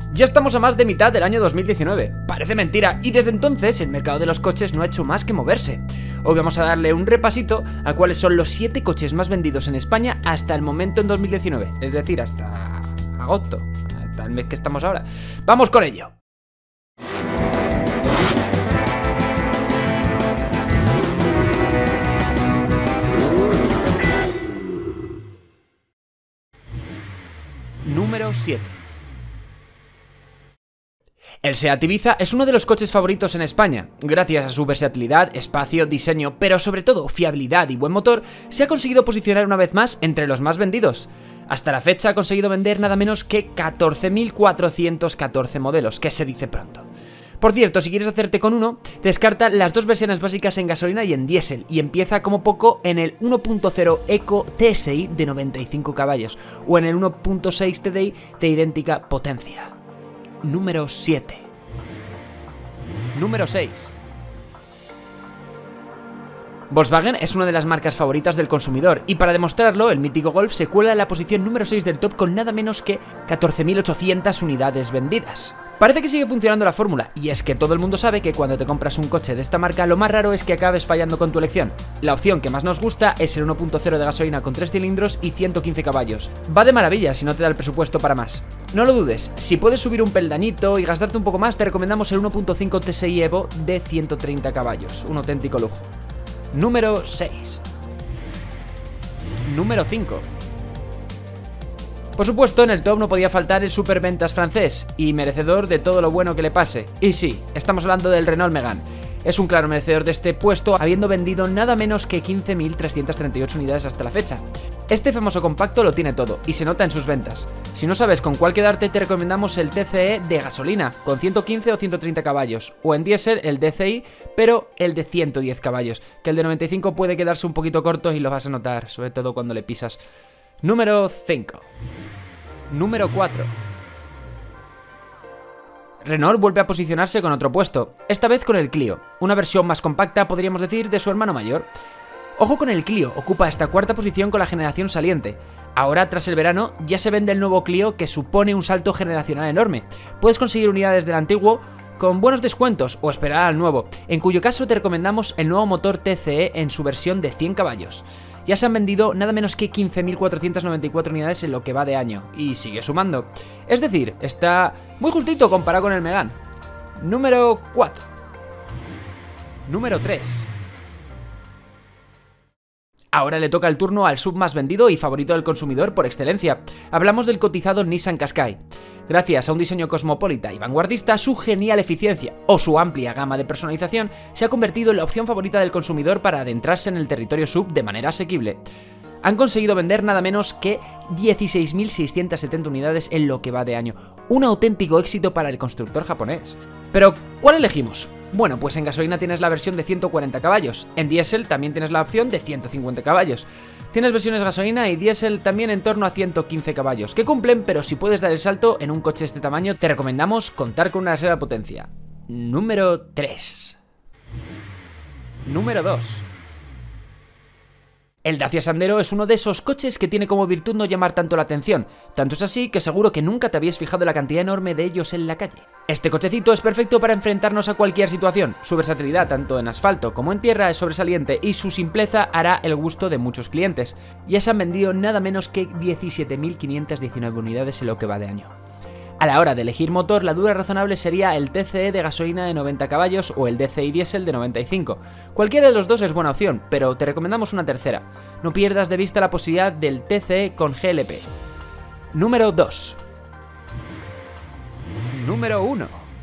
Ya estamos a más de mitad del año 2019, parece mentira, y desde entonces el mercado de los coches no ha hecho más que moverse. Hoy vamos a darle un repasito a cuáles son los 7 coches más vendidos en España hasta el momento en 2019, es decir, hasta agosto, hasta el mes que estamos ahora. ¡Vamos con ello! Número 7. El SEAT Ibiza es uno de los coches favoritos en España. Gracias a su versatilidad, espacio, diseño, pero sobre todo fiabilidad y buen motor, se ha conseguido posicionar una vez más entre los más vendidos. Hasta la fecha ha conseguido vender nada menos que 14.414 modelos, que se dice pronto. Por cierto, si quieres hacerte con uno, descarta las dos versiones básicas en gasolina y en diésel, y empieza como poco en el 1.0 Eco TSI de 95 caballos, o en el 1.6 TDI de idéntica potencia. Número 7. Número 6. Volkswagen es una de las marcas favoritas del consumidor, y para demostrarlo, el mítico Golf se cuela en la posición número 6 del top con nada menos que 14.800 unidades vendidas. Parece que sigue funcionando la fórmula, y es que todo el mundo sabe que cuando te compras un coche de esta marca lo más raro es que acabes fallando con tu elección. La opción que más nos gusta es el 1.0 de gasolina con 3 cilindros y 115 caballos. Va de maravilla si no te da el presupuesto para más. No lo dudes, si puedes subir un peldañito y gastarte un poco más, te recomendamos el 1.5 TSI Evo de 130 caballos, un auténtico lujo. Número 6. Número 5. Por supuesto, en el top no podía faltar el superventas francés, y merecedor de todo lo bueno que le pase. Y sí, estamos hablando del Renault Megane. Es un claro merecedor de este puesto, habiendo vendido nada menos que 15.338 unidades hasta la fecha. Este famoso compacto lo tiene todo, y se nota en sus ventas. Si no sabes con cuál quedarte, te recomendamos el TCE de gasolina, con 115 o 130 caballos, o en diésel el DCI, pero el de 110 caballos, que el de 95 puede quedarse un poquito corto y lo vas a notar, sobre todo cuando le pisas. Número 5. Número 4. Renault vuelve a posicionarse con otro puesto, esta vez con el Clio, una versión más compacta, podríamos decir, de su hermano mayor. Ojo con el Clio, ocupa esta cuarta posición con la generación saliente. Ahora, tras el verano, ya se vende el nuevo Clio, que supone un salto generacional enorme. Puedes conseguir unidades del antiguo con buenos descuentos o esperar al nuevo, en cuyo caso te recomendamos el nuevo motor TCE en su versión de 100 caballos. Ya se han vendido nada menos que 15.494 unidades en lo que va de año, y sigue sumando. Es decir, está muy justito comparado con el Megane. Número 4. Número 3. Ahora le toca el turno al sub más vendido y favorito del consumidor por excelencia. Hablamos del cotizado Nissan Qashqai. Gracias a un diseño cosmopolita y vanguardista, su genial eficiencia o su amplia gama de personalización se ha convertido en la opción favorita del consumidor para adentrarse en el territorio sub de manera asequible. Han conseguido vender nada menos que 16.670 unidades en lo que va de año. Un auténtico éxito para el constructor japonés. Pero, ¿cuál elegimos? Bueno, pues en gasolina tienes la versión de 140 caballos, en diésel también tienes la opción de 150 caballos. Tienes versiones gasolina y diésel también en torno a 115 caballos, que cumplen, pero si puedes dar el salto en un coche de este tamaño, te recomendamos contar con una reserva potencia. Número 3. Número 2. El Dacia Sandero es uno de esos coches que tiene como virtud no llamar tanto la atención, tanto es así que seguro que nunca te habías fijado la cantidad enorme de ellos en la calle. Este cochecito es perfecto para enfrentarnos a cualquier situación, su versatilidad tanto en asfalto como en tierra es sobresaliente y su simpleza hará el gusto de muchos clientes. Ya se han vendido nada menos que 17.519 unidades en lo que va de año. A la hora de elegir motor, la duda razonable sería el TCE de gasolina de 90 caballos o el DCI diésel de 95. Cualquiera de los dos es buena opción, pero te recomendamos una tercera. No pierdas de vista la posibilidad del TCE con GLP. Número 2. Número 1.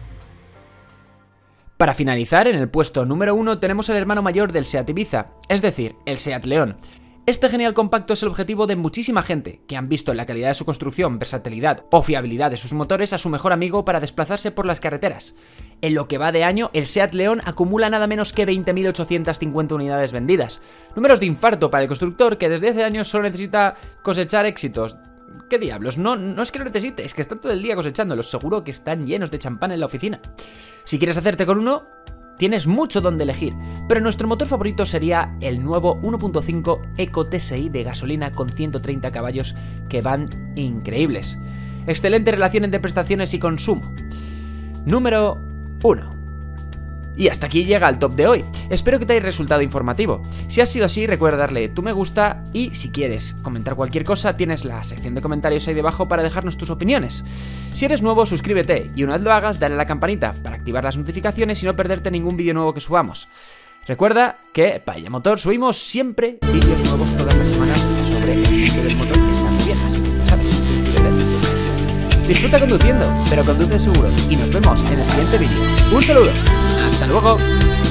Para finalizar, en el puesto número 1 tenemos el hermano mayor del SEAT Ibiza, es decir, el SEAT León. Este genial compacto es el objetivo de muchísima gente, que han visto en la calidad de su construcción, versatilidad o fiabilidad de sus motores a su mejor amigo para desplazarse por las carreteras. En lo que va de año, el SEAT León acumula nada menos que 20.850 unidades vendidas. Números de infarto para el constructor que desde hace años solo necesita cosechar éxitos. ¿Qué diablos? No es que lo necesite, es que está todo el día cosechándolos, seguro que están llenos de champán en la oficina. Si quieres hacerte con uno, tienes mucho donde elegir, pero nuestro motor favorito sería el nuevo 1.5 Eco TSI de gasolina con 130 caballos que van increíbles. Excelente relación entre prestaciones y consumo. Número 1. Y hasta aquí llega el top de hoy. Espero que te haya resultado informativo. Si ha sido así, recuerda darle tu me gusta y si quieres comentar cualquier cosa, tienes la sección de comentarios ahí debajo para dejarnos tus opiniones. Si eres nuevo, suscríbete y una vez lo hagas, dale a la campanita para activar las notificaciones y no perderte ningún vídeo nuevo que subamos. Recuerda que Paella Motor subimos siempre vídeos nuevos todas las semanas sobre el mundo del motor que está muy bien, así que ya sabes, suscríbete. Disfruta conduciendo, pero conduce seguro y nos vemos en el siguiente vídeo. ¡Un saludo! ¡Hasta luego!